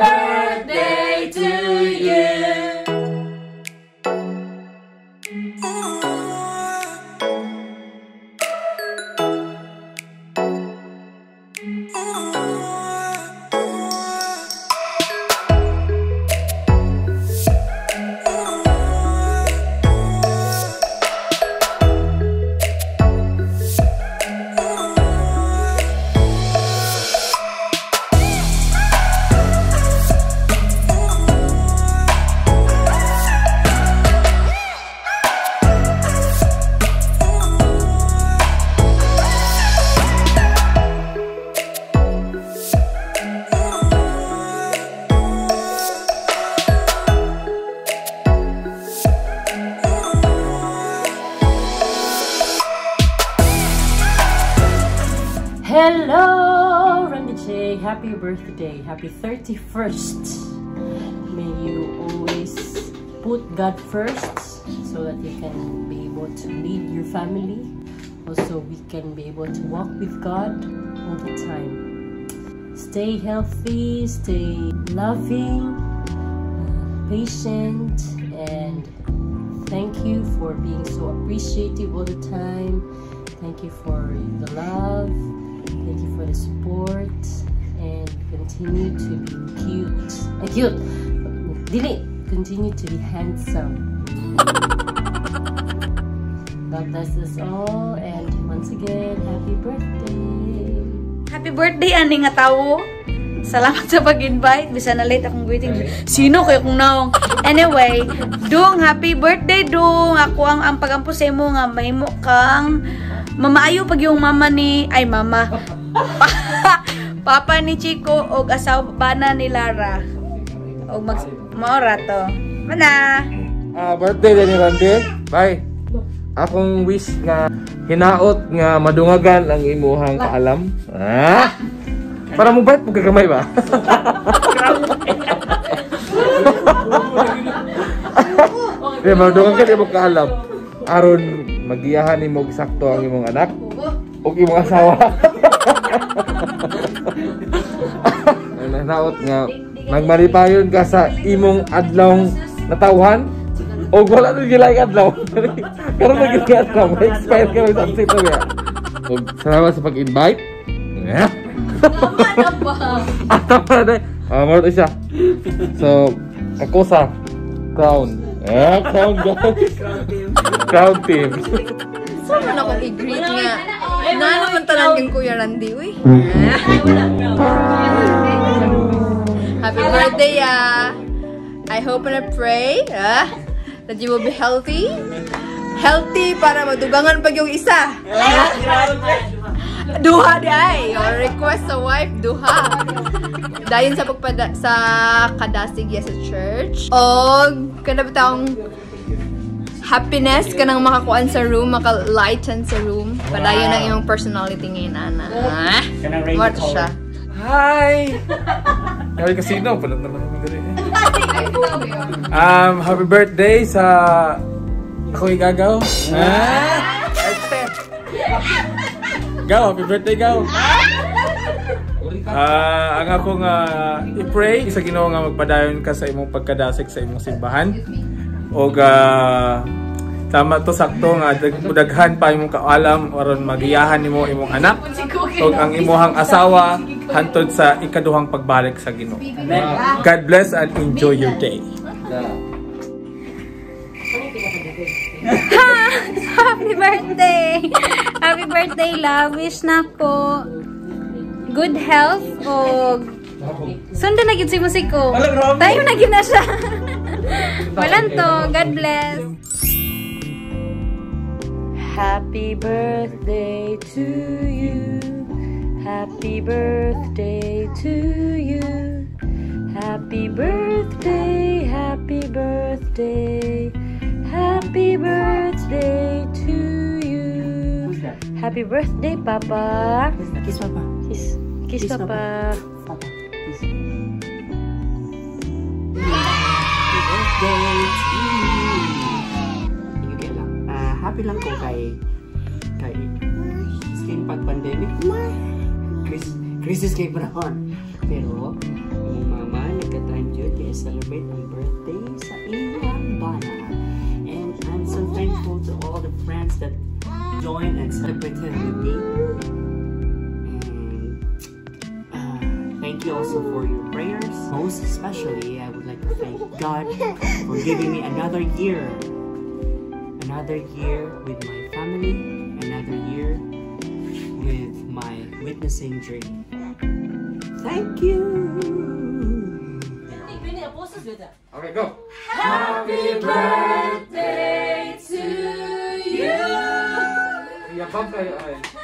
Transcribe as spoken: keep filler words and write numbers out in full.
birthday to you. Hello, Randy J. Happy birthday. Happy thirty-first. May you always put God first so that you can be able to lead your family. Also, we can be able to walk with God all the time. Stay healthy, stay loving, patient, and thank you for being so appreciative all the time. Thank you for the love. Thank you for the support, and continue to be cute. Uh, cute! Dili! Continue to be handsome. God bless us all, and once again, happy birthday! Happy birthday, ani nga tao! Salamat sa pag-invite. Bisa na late akong waiting. Sino kayo kung naong? Anyway, Dung, happy birthday, Dung! Ako ang, ang pagampo sa imo nga mahimo kang mamaayo pag yung mama ni... Ay, mama. Papa ni Chico o asawa na ni Lara. O mag... Maora to. Mana? Uh, birthday din ni Randy. Bye. Akong wish nga hinaot nga madungagan ang imuhang kaalam. Ah? Para mo bait mo kagamay ba? Di madungagan imong kaalam. Aron magiyahan nimo eksakto ang imong anak ug imong asawa. Naot nga nagmaripayon ka sa imong adlong natawhan og wala na gilay adlaw. Karon na gilay adlaw, expire ka sa sito ya. Ug salamat sa pag-invite. Tama na. Ah, mo isa. So, ako sa crown. Eh, crown guys. Crown team. Saan man akong i-greet nga? Na naman talang yung Kuya Randy, uy. Happy birthday, ah! I hope and I pray ah, that you will be healthy. Healthy para madugangan pag yung isa. Duha di ay. Your request sa wife, duha. Dayon sa pagpada sa kadasig sa church. O kada bitawng happiness kanang makakuan sa room, maka-lighten sa room. Padayon ang iyong personality ngayon, Ana. Ah, what siya? Hi! Kaya kasino, palat naman naman dali. Um, happy birthday sa ako igagaw. Ah! Gaw, happy birthday, Gaw. Ah, ang akong uh, i-pray sa Ginoo nga magpadayon ka sa imong pagkadasig sa imong simbahan. Og uh, tama to sakto nga mudaghan pa imong kaalam aron magiyahan nimo imong anak ug ang imong asawa hantod sa ikaduhang pagbalik sa Ginoo. God bless and enjoy your day. Happy birthday! Happy birthday, love. Wish na ko good health o sundan na gid si musiko. Tayo na gid na siya. Walang to. God bless. Happy birthday to you. Happy birthday to you. Happy birthday, happy birthday. Happy birthday to you. Happy birthday, Papa. Kiss Papa. Kiss, kiss, kiss Papa. Papa. Kiss. Happy birthday to you. Sige lang. Uh, happy lang ko kay kay skin pag pandemic. Chris, crisis kay panahon. Pero yung mama nagka yun kaya celebrate ang birthday sa iyang bana. And I'm so thankful to all the friends that joined and celebrated with me. And uh, thank you also for your prayers. Most especially, I would like to thank God for giving me another year. Another year with my family. Another year with my witnessing dream. Thank you! Okay, go! Happy birthday to you! Iyabang kayo ay.